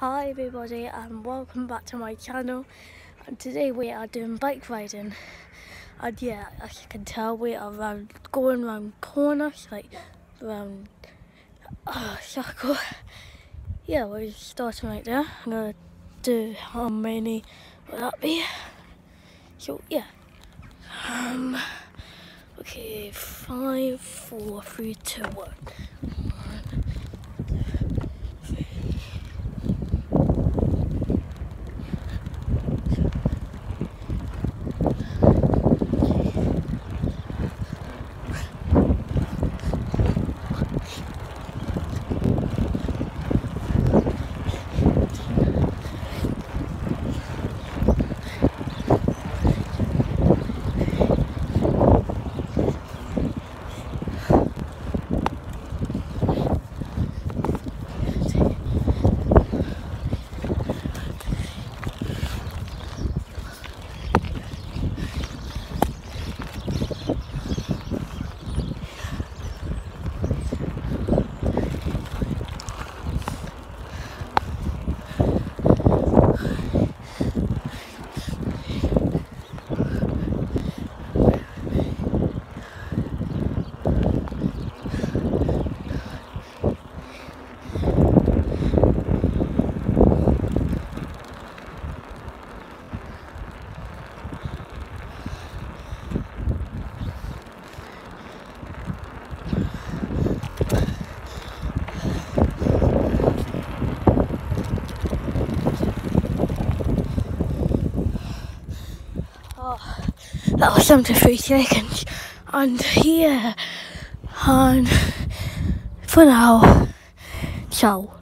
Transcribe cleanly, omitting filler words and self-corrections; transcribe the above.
Hi everybody and welcome back to my channel, and today we are doing bike riding, and yeah, as you can tell we are going around corners, like around circle. Yeah, we're starting right there. I'm gonna do how many will that be? So yeah, okay, 5, 4, 3, 2, 1. Oh, that was 73 seconds, and yeah, and for now, ciao.